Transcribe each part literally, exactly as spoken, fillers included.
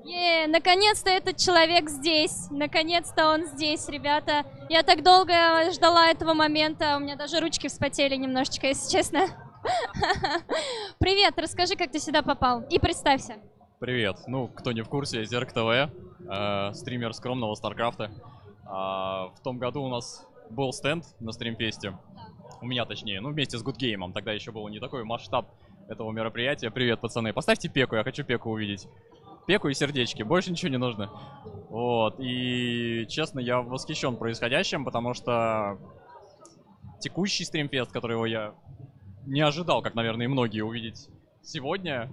Е, наконец-то этот человек здесь. Наконец-то он здесь, ребята. Я так долго ждала этого момента. У меня даже ручки вспотели немножечко, если честно. Привет, расскажи, как ты сюда попал. И представься. Привет. Ну, кто не в курсе, Зерк ТВ, э, стример скромного Старкрафта. А, в том году у нас был стенд на стримфесте. У меня точнее, ну вместе с Good Game. Тогда еще был не такой масштаб этого мероприятия. Привет, пацаны. Поставьте пеку, я хочу пеку увидеть. Пеку и сердечки, больше ничего не нужно. Вот, и честно, я восхищен происходящим, потому что текущий стримфест, которого я не ожидал, как, наверное, и многие, увидеть сегодня,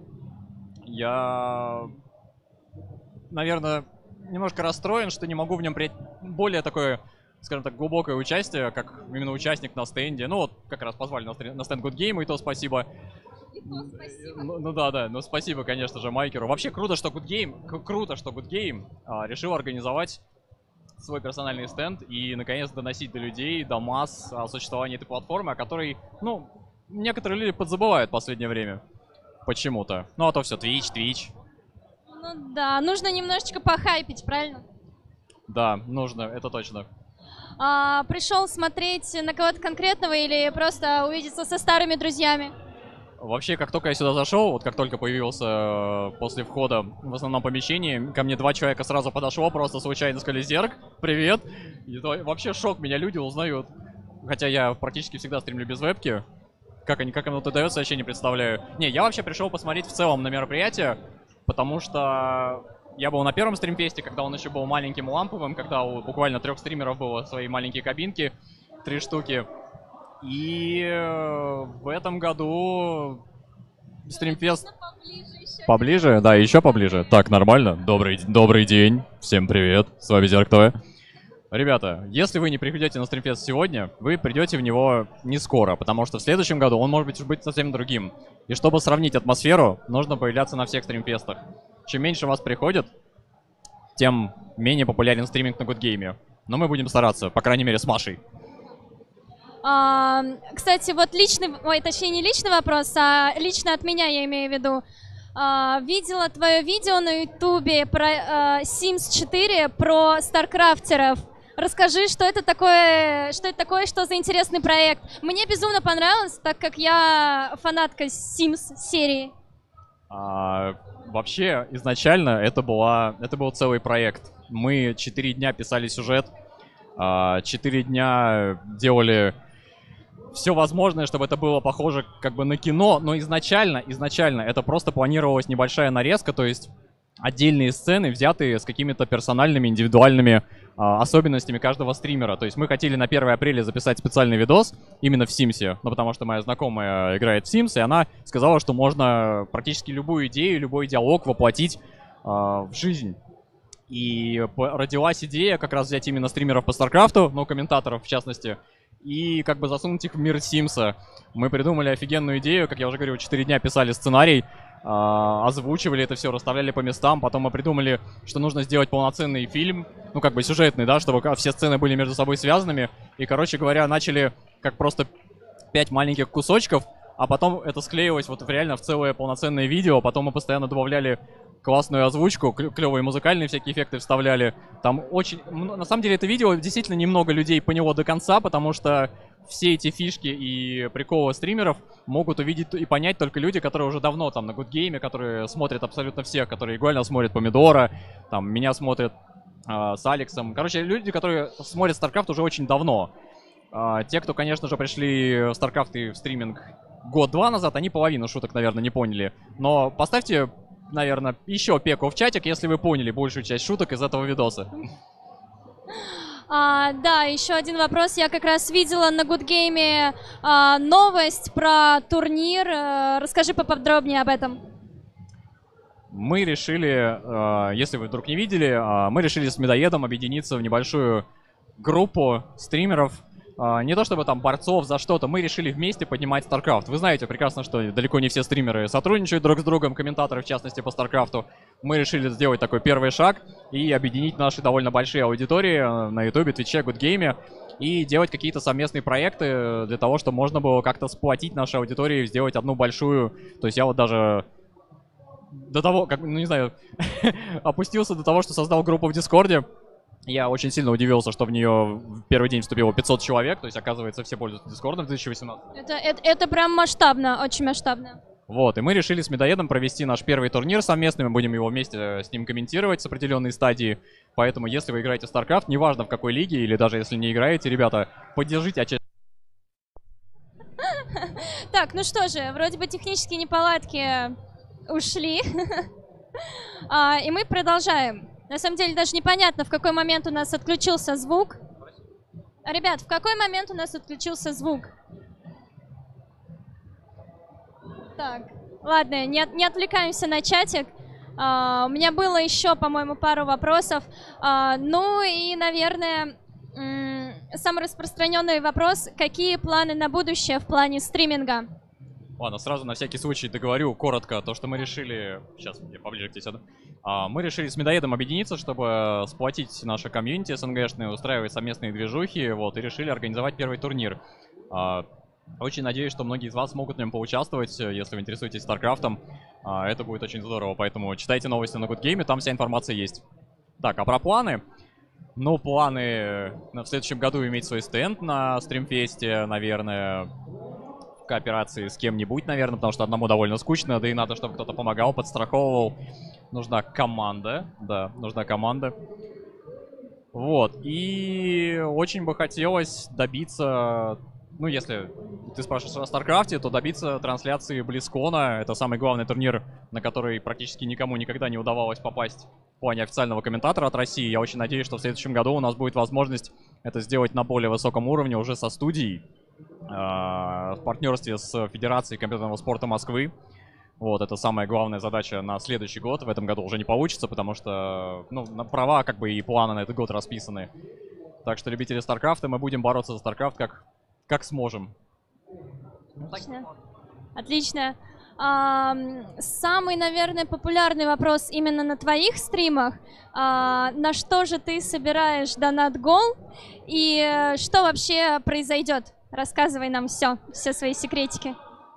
я, наверное, немножко расстроен, что не могу в нем принять более такое, скажем так, глубокое участие, как именно участник на стенде. Ну вот, как раз позвали на, на стенд Good Game, и то спасибо. Ну, ну да, да, ну спасибо, конечно же, Майкеру. Вообще круто, что Good Game, круто, что Good Game а, решил организовать свой персональный стенд и наконец доносить до людей, до масс о существовании этой платформы, о которой, ну, некоторые люди подзабывают в последнее время. Почему-то. Ну а то все Twitch, Twitch. Ну да, нужно немножечко похайпить, правильно? Да, нужно, это точно. А, пришел смотреть на кого-то конкретного или просто увидеться со старыми друзьями? Вообще, как только я сюда зашел, вот как только появился э, после входа в основном помещении, ко мне два человека сразу подошло, просто случайно сказали: Зерк, привет. И то, вообще шок, меня люди узнают. Хотя я практически всегда стримлю без вебки. Как, они, как оно это дается, вообще не представляю. Не, я вообще пришел посмотреть в целом на мероприятие, потому что я был на первом стримфесте, когда он еще был маленьким ламповым, когда у буквально трех стримеров было свои маленькие кабинки, три штуки. И в этом году стримфест Поближе, поближе, да, еще поближе. Так, нормально. Добрый, добрый день, всем привет, с вами Зерк ТВ. Ребята, если вы не приходите на стримфест сегодня, вы придете в него не скоро, потому что в следующем году он может быть, быть совсем другим. И чтобы сравнить атмосферу, нужно появляться на всех стримфестах. Чем меньше вас приходит, тем менее популярен стриминг на Good Game. Но мы будем стараться, по крайней мере, с Машей. А, кстати, вот личный, ой, точнее не личный вопрос, а лично от меня я имею в виду. А, видела твое видео на ютубе про а, Sims четыре, про старкрафтеров. Расскажи, что это такое, что это такое, что за интересный проект. Мне безумно понравилось, так как я фанатка Sims серии. А, вообще, изначально это, была, это был целый проект. Мы четыре дня писали сюжет, четыре дня делали все возможное, чтобы это было похоже как бы на кино, но изначально, изначально это просто планировалась небольшая нарезка, то есть отдельные сцены, взятые с какими-то персональными, индивидуальными а, особенностями каждого стримера. То есть мы хотели на первое апреля записать специальный видос именно в Симсе, ну потому что моя знакомая играет в Sims, и она сказала, что можно практически любую идею, любой диалог воплотить а, в жизнь. И родилась идея как раз взять именно стримеров по Старкрафту, ну, комментаторов в частности, и как бы засунуть их в мир Симса. Мы придумали офигенную идею, как я уже говорил, четыре дня писали сценарий, а, озвучивали это все, расставляли по местам, потом мы придумали, что нужно сделать полноценный фильм, ну, как бы сюжетный, да, чтобы все сцены были между собой связанными, и, короче говоря, начали как просто пять маленьких кусочков, а потом это склеилось вот реально в целое полноценное видео, потом мы постоянно добавляли классную озвучку, клевые музыкальные всякие эффекты вставляли. Там очень... На самом деле это видео действительно немного людей поняло до конца, потому что все эти фишки и приколы стримеров могут увидеть и понять только люди, которые уже давно там на Good Game, которые смотрят абсолютно всех, которые игрально смотрят Помидора, там меня смотрят э, с Алексом. Короче, люди, которые смотрят StarCraft уже очень давно. Э, те, кто, конечно же, пришли в StarCraft и в стриминг год-два назад, они половину шуток, наверное, не поняли. Но поставьте, наверное, еще пеку в чатик, если вы поняли большую часть шуток из этого видоса. А, да, еще один вопрос. Я как раз видела на Good Game а, новость про турнир. А, расскажи поподробнее об этом. Мы решили, если вы вдруг не видели, мы решили с Медоедом объединиться в небольшую группу стримеров. Не то чтобы там борцов за что-то, мы решили вместе поднимать StarCraft. Вы знаете прекрасно, что далеко не все стримеры сотрудничают друг с другом, комментаторы в частности по StarCraft. Мы решили сделать такой первый шаг и объединить наши довольно большие аудитории на YouTube, Twitch, Good Game и делать какие-то совместные проекты для того, чтобы можно было как-то сплотить наши аудитории, сделать одну большую. То есть я вот даже до того, как, ну не знаю, опустился до того, что создал группу в Дискорде. Я очень сильно удивился, что в нее в первый день вступило пятьсот человек, то есть, оказывается, все пользуются Дискордом в две тысячи восемнадцатом. Это, это, это прям масштабно, очень масштабно. Вот, и мы решили с Медоедом провести наш первый турнир совместный, мы будем его вместе с ним комментировать с определенной стадии. Поэтому, если вы играете в StarCraft, неважно в какой лиге, или даже если не играете, ребята, поддержите отчасти. Так, ну что же, вроде бы технические неполадки ушли. а, и мы продолжаем. На самом деле даже непонятно, в какой момент у нас отключился звук. Ребят, в какой момент у нас отключился звук? Так, ладно, не, от, не отвлекаемся на чатик. А, у меня было еще, по-моему, пару вопросов. А, ну и, наверное, самый распространенный вопрос. Какие планы на будущее в плане стриминга? Ладно, сразу на всякий случай договорю коротко то, что мы решили... Сейчас, я поближе к тебе сяду. А, мы решили с Медоедом объединиться, чтобы сплотить наше комьюнити СНГшное, устраивать совместные движухи, вот, и решили организовать первый турнир. А, очень надеюсь, что многие из вас смогут в нем поучаствовать, если вы интересуетесь StarCraft'ом. А, это будет очень здорово, поэтому читайте новости на Good Game, там вся информация есть. Так, а про планы? Ну, планы в следующем году иметь свой стенд на стримфесте, наверное... кооперации с кем-нибудь, наверное, потому что одному довольно скучно, да и надо, чтобы кто-то помогал, подстраховывал. Нужна команда, да, нужна команда. Вот, и очень бы хотелось добиться, ну, если ты спрашиваешь о StarCraft'е, то добиться трансляции BlizzCon'а. Это самый главный турнир, на который практически никому никогда не удавалось попасть в плане официального комментатора от России. Я очень надеюсь, что в следующем году у нас будет возможность это сделать на более высоком уровне уже со студией. В партнерстве с Федерацией компьютерного спорта Москвы. Вот, это самая главная задача на следующий год. В этом году уже не получится, потому что, ну, на права, как бы, и планы на этот год расписаны. Так что, любители StarCraft'а, мы будем бороться за StarCraft как, как сможем. Отлично. Отлично. А, самый, наверное, популярный вопрос именно на твоих стримах. А, на что же ты собираешь донат-гол? И что вообще произойдет? Рассказывай нам все, все свои секретики.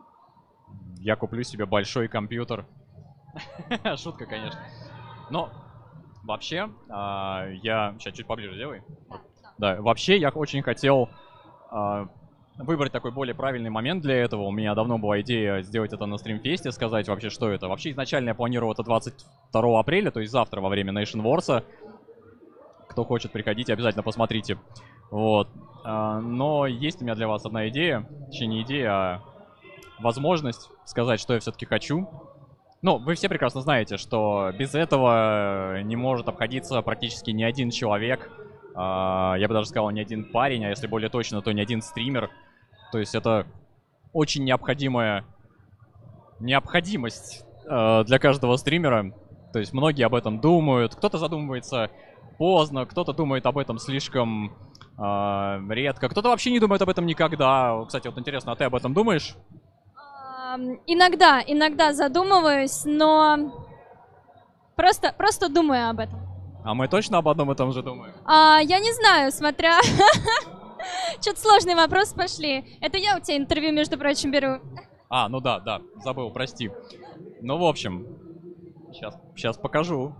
Я куплю себе большой компьютер. Шутка, конечно. Но вообще, а, я... Сейчас чуть поближе делай. Да, вообще я очень хотел а, выбрать такой более правильный момент для этого. У меня давно была идея сделать это на стримфесте, сказать вообще, что это. Вообще изначально я планировал это двадцать второго апреля, то есть завтра во время Nation Wars. Кто хочет, приходите, обязательно посмотрите. Вот. Но есть у меня для вас одна идея, точнее не идея, а возможность сказать, что я все-таки хочу. Ну, вы все прекрасно знаете, что без этого не может обходиться практически ни один человек. Я бы даже сказал, ни один парень, а если более точно, то ни один стример. То есть это очень необходимая необходимость для каждого стримера. То есть многие об этом думают, кто-то задумывается поздно, кто-то думает об этом слишком э, редко, кто-то вообще не думает об этом никогда. Кстати, вот интересно, а ты об этом думаешь? Иногда, иногда задумываюсь, но просто, просто думаю об этом. А мы точно об одном и том же думаем? А, я не знаю, смотря... Что-то сложные вопросы пошли. Это я у тебя интервью, между прочим, беру. А, ну да, да, забыл, прости. Ну, в общем, сейчас, сейчас покажу.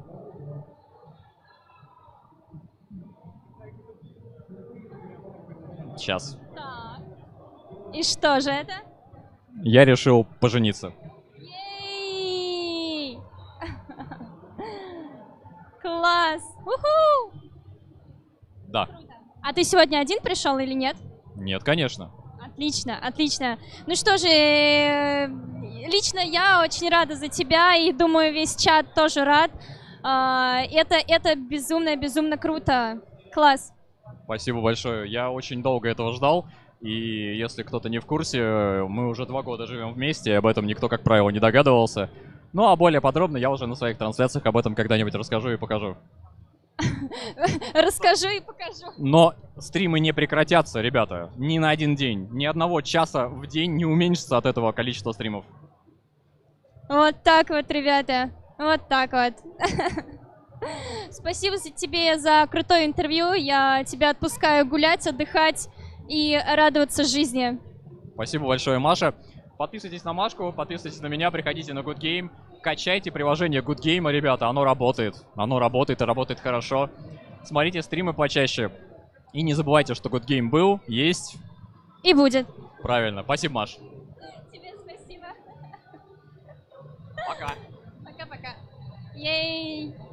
Сейчас. Так. И что же это? Я решил пожениться. Ей! Класс! Уху! Да. А ты сегодня один пришел или нет? Нет, конечно. Отлично, отлично. Ну что же, лично я очень рада за тебя, и думаю, весь чат тоже рад. Это, это безумно-безумно круто. Класс. Спасибо большое. Я очень долго этого ждал. И если кто-то не в курсе, мы уже два года живем вместе, и об этом никто, как правило, не догадывался. Ну, а более подробно я уже на своих трансляциях об этом когда-нибудь расскажу и покажу. Расскажу и покажу. Но стримы не прекратятся, ребята, ни на один день. Ни одного часа в день не уменьшится от этого количества стримов. Вот так вот, ребята. Вот так вот. Спасибо тебе за крутое интервью. Я тебя отпускаю гулять, отдыхать и радоваться жизни. Спасибо большое, Маша. Подписывайтесь на Машку, подписывайтесь на меня, приходите на Good Game. качайте приложение Good Game, ребята, оно работает. Оно работает и работает хорошо. Смотрите стримы почаще. И не забывайте, что Good Game был, есть. И будет. Правильно. Спасибо, Маш. Тебе спасибо. Пока. Пока-пока. Ей.